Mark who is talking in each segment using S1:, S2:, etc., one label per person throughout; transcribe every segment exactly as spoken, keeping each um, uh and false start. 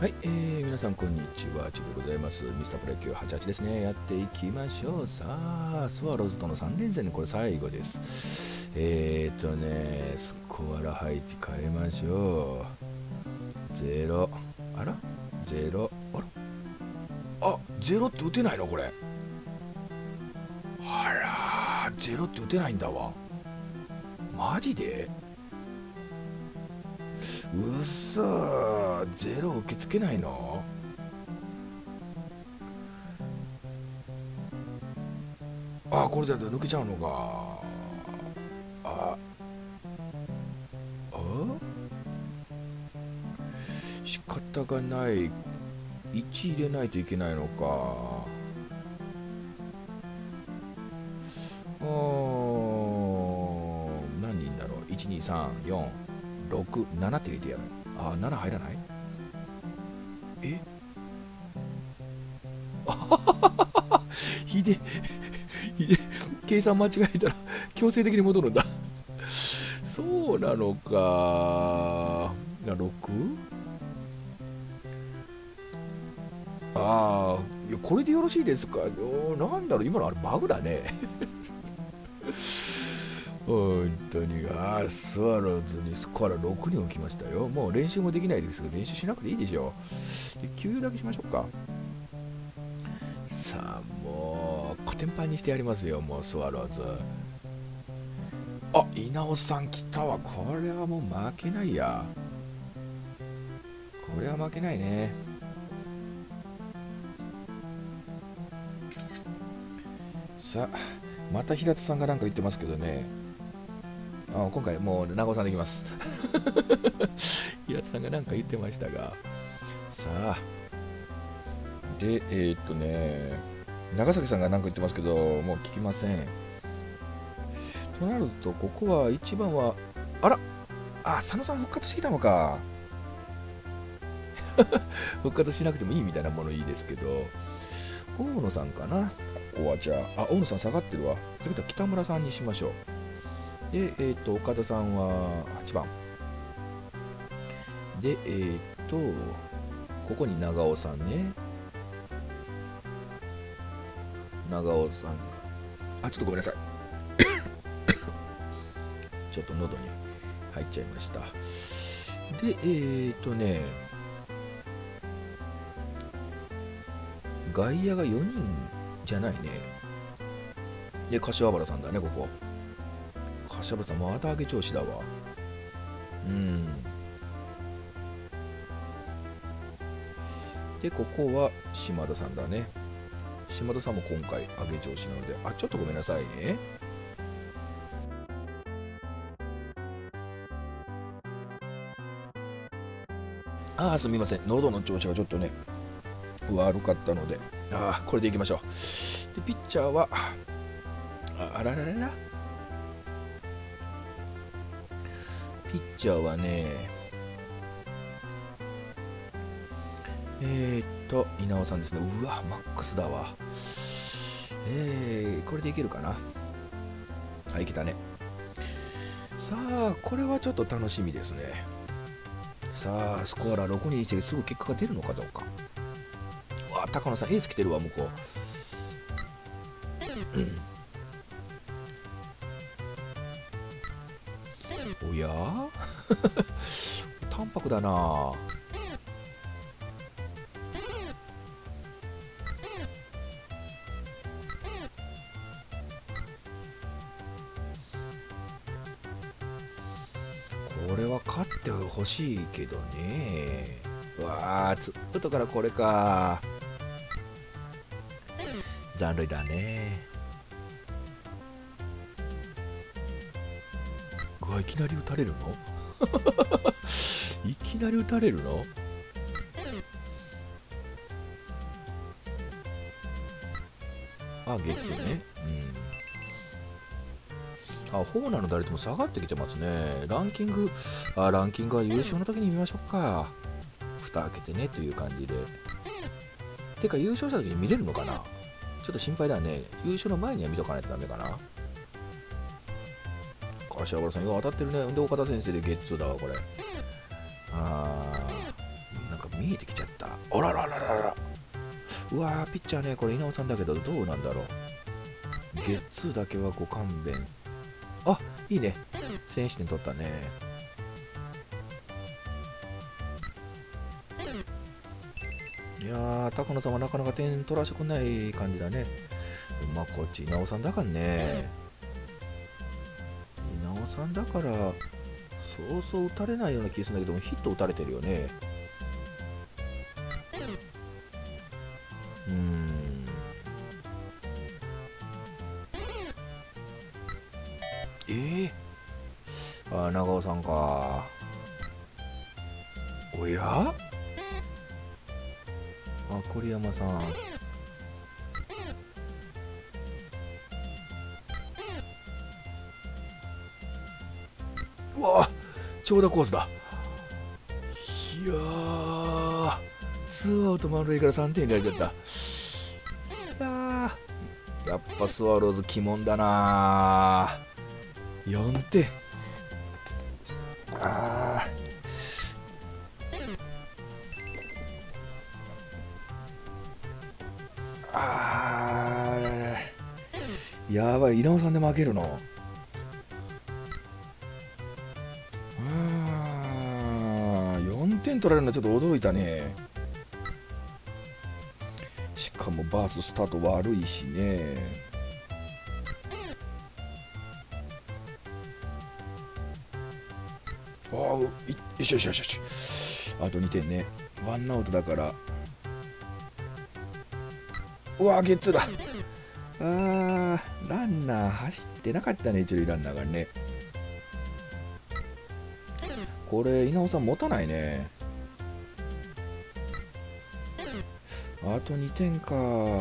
S1: はい、えー、皆さんこんにちは、ちでございます。ミスタープロ野球はちじゅうはちですね。やっていきましょう。さあ、スワローズとのさん連戦でこれ最後です。えーっとね、スコアラ配置変えましょう。ゼロ、あらゼロ、あらあ、ゼロって打てないのこれ。あら、ゼロって打てないんだわ。マジでうっそー、ゼロ受け付けないの。あ、これだと抜けちゃうのか。ああ、仕方がない。いち入れないといけないのか。あー、何人だろう。いちにさんよんろくななって入れてやる。あ、なな入らない。えひでひで計算間違えたら強制的に戻るんだ。そうなのか。 ろく？ ああ、いやこれでよろしいですか。おなんだろう、今のあれバグだね。本当に。ああ、スワローズにスコアラろくにん置きましたよ。もう練習もできないですけど、練習しなくていいでしょう。で給油だけしましょうか。さあ、もうコテンパンにしてやりますよ、もうスワローズ。あ、稲尾さん来たわ。これはもう負けないや。これは負けないね。さあ、また平田さんが何か言ってますけどね。あ、今回もう長尾さんできます。平田さんが何か言ってましたが。さあ、で、えー、っとね、長崎さんが何か言ってますけど、もう聞きません。となると、ここはいちばんは、あら、あ、佐野さん復活してきたのか。復活しなくてもいいみたいなものいいですけど、大野さんかな。ここはじゃあ、あ、大野さん下がってるわ。ということは北村さんにしましょう。で、えー、っと、岡田さんははちばん。で、えー、っと、ここに長尾さんね。長尾さんが、あ、ちょっとごめんなさい。ちょっと喉に入っちゃいました。で、えー、っとね、外野がよにんじゃないね。で、柏原さんだね、ここ。柏原さん、また上げ調子だわ。うん。で、ここは島田さんだね。島田さんも今回上げ調子なので、あ、ちょっとごめんなさいね。あー、すみません。喉の調子がちょっとね、悪かったので、あー、これでいきましょう。で、ピッチャーは、あ、あらららら。ピッチャーはね、えー、っと、稲尾さんですね。うわ、マックスだわ。えー、これでいけるかな。あ、いけたね。さあ、これはちょっと楽しみですね。さあ、スコアラろくにしてすぐ結果が出るのかどうか。うわ、高野さん、エース来てるわ、向こう。おや淡白だな。これは勝ってほしいけどね。うわあ、ツーアウトからこれか。残塁だね。うわ、いきなり打たれるの。いきなり打たれるの。あ、月ね。うん。あ、ホーナーの打率も下がってきてますね。ランキング、あ、ランキングは優勝の時に見ましょうか。蓋開けてねという感じで。てか、優勝した時に見れるのかな。ちょっと心配だね。優勝の前には見とかないとダメかな。柏原さん、よう当たってるね。で、岡田先生でゲッツーだわ、これ。あー、なんか見えてきちゃった。あららららら。うわー、ピッチャーね、これ稲尾さんだけどどうなんだろう。ゲッツーだけはご勘弁。あ、いいね。先取点取ったね。いやー、高野さんはなかなか点取らせてくんない感じだね。まあこっち稲尾さんだからね。稲尾さんだからそうそう打たれないような気がするんだけども、ヒット打たれてるよね。うーん。えー、あー、長尾さんか。おや、あ、栗山さん。うわ、長打コースだ。いやー、ツーアウト満塁からさんてん入れられちゃった。いやー、やっぱスワローズ鬼門だなー。よんてん。あー、あー、やばい、稲尾さんで負けるの。あー、よんてん取られるのはちょっと驚いたね。しかもバーススタート悪いしね。ああ、よしよしよしよし。あとにてんね。ワンアウトだから。うわー、ゲッツーだ。あー、ランナー走ってなかったね、一塁ランナーがね。これ稲尾さん持たないね。あとにてんか。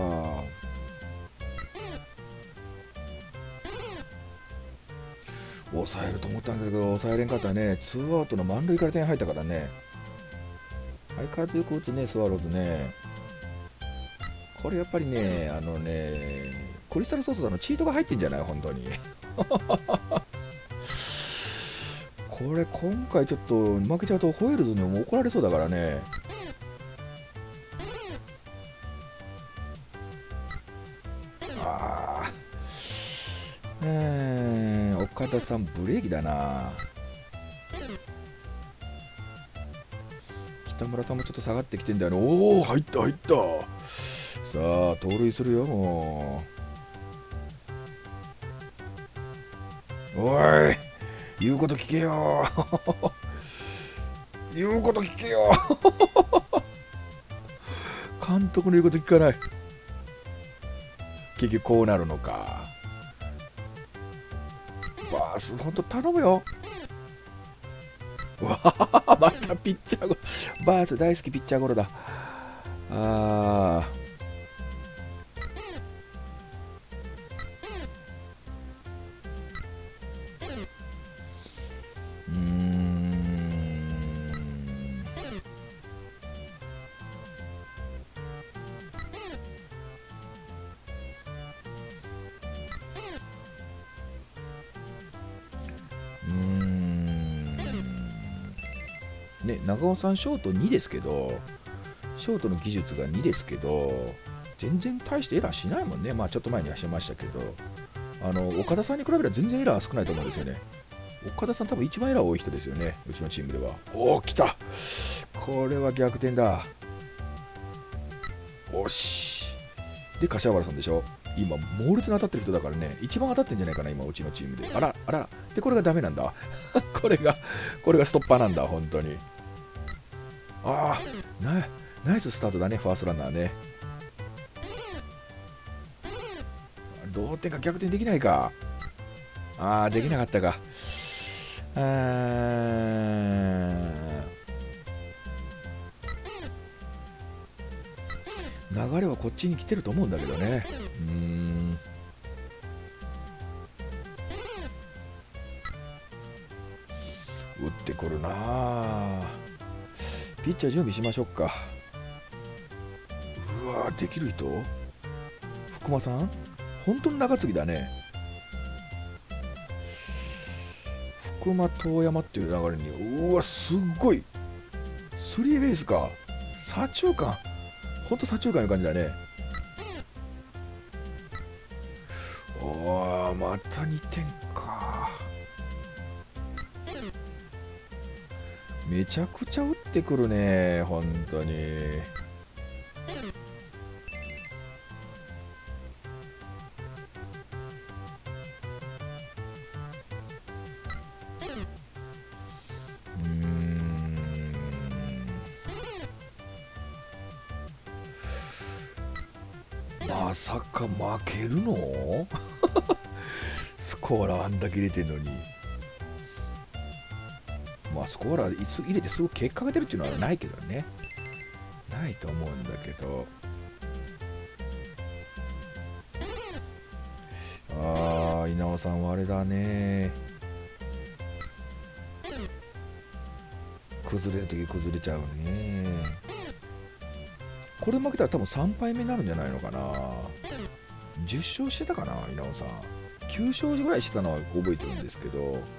S1: 抑えると思ったんだけど抑えれんかったね。ツーアウトの満塁から点入ったからね。相変わらずよく打つね、スワローズね。これやっぱりね、あのね、クリスタルソースさんのチートが入ってんじゃない、本当に。これ今回ちょっと負けちゃうとホエールズにも怒られそうだからね。ああ、えー、岡田さんブレーキだな。北村さんもちょっと下がってきてんだよね。おお、入った入った。さあ盗塁するよ、もう。おい、言うこと聞けよ。言うこと聞けよ。監督の言うこと聞かない。結局こうなるのか。バースほんと頼むよ。わあ、またピッチャーゴロ。バース大好きピッチャーゴロだ。あー、うーん、うーんね、長尾さんショートにですけど、ショートの技術がにですけど、全然大してエラーしないもんね。まあちょっと前にはしましたけど、あの岡田さんに比べれば全然エラー少ないと思うんですよね。岡田さん多分一番エラー多い人ですよね、うちのチームでは。おお、来た。これは逆転だ。おし。で、柏原さんでしょ。今、猛烈に当たってる人だからね、一番当たってんじゃないかな、今、うちのチームで。あら、あら。で、これがダメなんだ。これが、これがストッパーなんだ、本当に。ああ、ナイナイススタートだね、ファーストランナーね。同点か逆転できないか。ああ、できなかったか。あー、流れはこっちに来てると思うんだけどね。うーん。打ってくるなあ。ピッチャー準備しましょうか。うわー、できる人？福間さん？本当の中継ぎだね。福間遠山っていう流れに、うわ、すっごい。スリーベースか。 左中間、ほんと左中間いう感じだね。おー、またにてんか。めちゃくちゃ打ってくるね、本当に。うーん、まさか負けるの？スコアラあんだけ入れてんのに。まあスコアラいつ入れてすぐ結果が出るっていうのはないけどね。ないと思うんだけど。ああ、稲尾さんはあれだね。崩れるとき崩れちゃうね。これ負けたら多分さんぱいめになるんじゃないのかな。じゅっ勝してたかな、稲尾さん。きゅう勝ぐらいしてたのは覚えてるんですけど。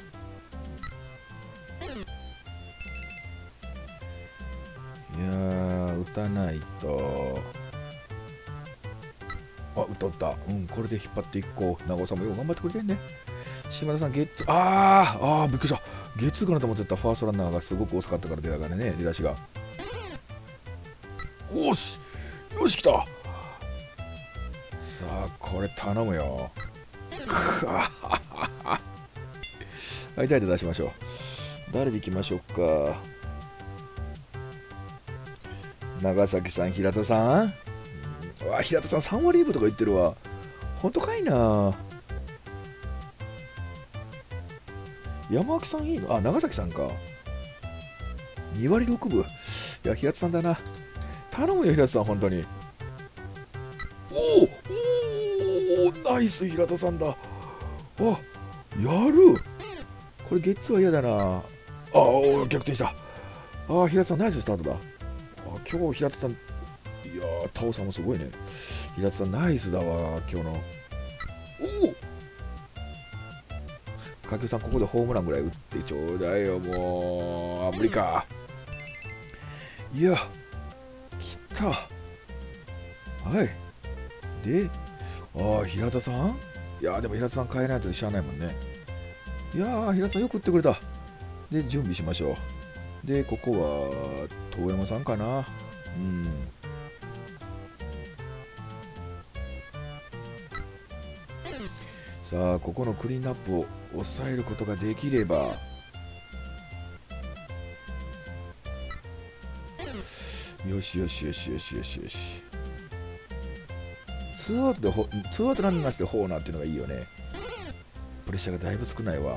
S1: いやー、打たないと。あ、打った打った。うん、これで引っ張っていこう。長尾さんもよう頑張ってくれてんね。島田さん、ゲッツ、あー、あー、びっくりした。ゲッツーかなと思ってたファーストランナーがすごく遅かったから出たからね、出だしが。おし、よし、来た。さあ、これ頼むよ。くわはい、誰で出しましょう。誰でいきましょうか。長崎さん、平田さん。うわ、平田さんさん割リーブとか言ってるわ。ほんとかいな。山脇さんいいの？あ、長崎さんか。に割ろくぶ。いや、平田さんだな。頼むよ、平田さん、本当に。おお、おお、ナイス、平田さんだ。あ、やる。これ、ゲッツーは嫌だな。あお、逆転した。あ、平田さん、ナイススタートだ。あ、今日、平田さん、いやー、タオさんもすごいね。平田さん、ナイスだわ、今日の。おお、かけさん、ここでホームランぐらい打ってちょうだいよ、もう。あ、無理か。いや、来た。はい。で、ああ、平田さん、いやー、でも平田さん変えないとしゃあないもんね。いやー、平田さんよく打ってくれた。で、準備しましょう。で、ここは、遠山さんかな。うん。さあ、ここのクリーンアップを抑えることができれば、よしよしよしよしよしよし。ツーアウトでほ、ツーアウトランナーなしでホーナーっていうのがいいよね。プレッシャーがだいぶ少ないわ。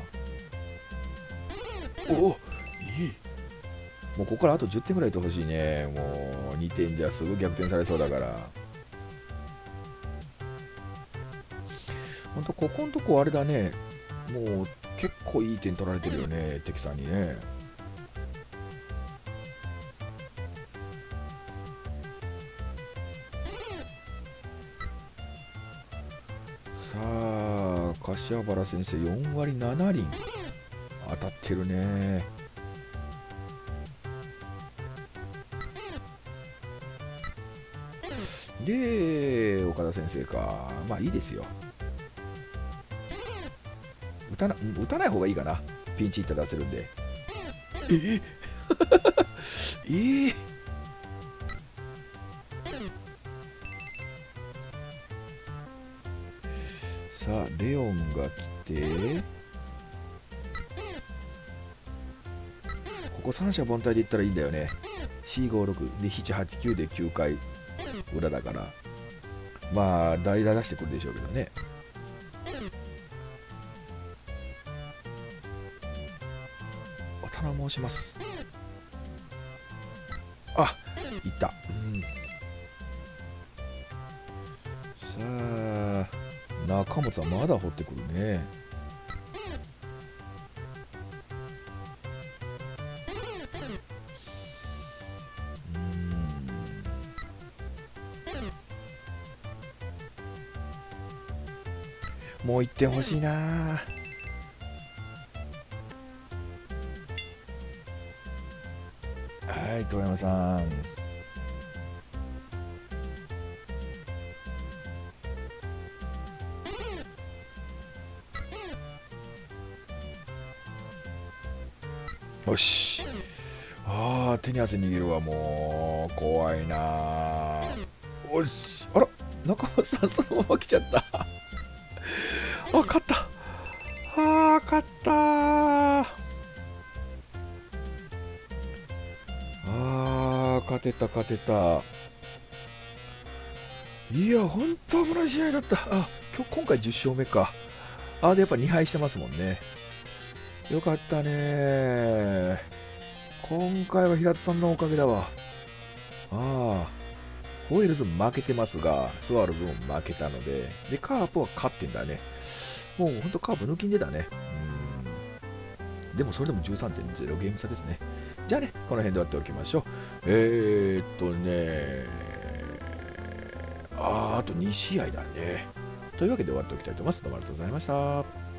S1: おお、いい。もうここからあとじゅってんぐらいいってほしいね。もうにてんじゃすぐ逆転されそうだから。ほんと、ここのとこあれだね。もう結構いい点取られてるよね、敵さんにね。さあ、柏原先生よん割なな厘当たってるね。で、岡田先生か。まあいいですよ。打たな、打たない方がいいかな。ピンチヒッター出せるんで。ええー、さあ、レオンが来て、ここ三者凡退でいったらいいんだよね。よん、ご、ろくでなな、はち、きゅうできゅうかい裏だから。まあ、代打出してくるでしょうけどね。お頼申します。あ、いった。うん、さあ、中本はまだ掘ってくるね。うん、もういってん欲しいな。はい、遠山さん。 よし。ああ、手に汗握るわ、もう。怖いなー。よし。あら、中松さん、そのまま来ちゃった。あ、勝った。ああ、勝ったー。ああ、勝てた、勝てた。いや、ほんと危ない試合だった。あ、今日、今回じゅっ勝目か。あーで、やっぱに敗してますもんね。よかったねー。今回は平田さんのおかげだわ。ああ、ホイールズ負けてますが、スワローズも負けたので、で、カープは勝ってんだね。もうほんとカープ抜きんでだね。うん。でもそれでもじゅうさんてんゼロゲーム差ですね。じゃあね、この辺で終わっておきましょう。えーっとね、あー、あとに試合だね。というわけで終わっておきたいと思います。どうもありがとうございました。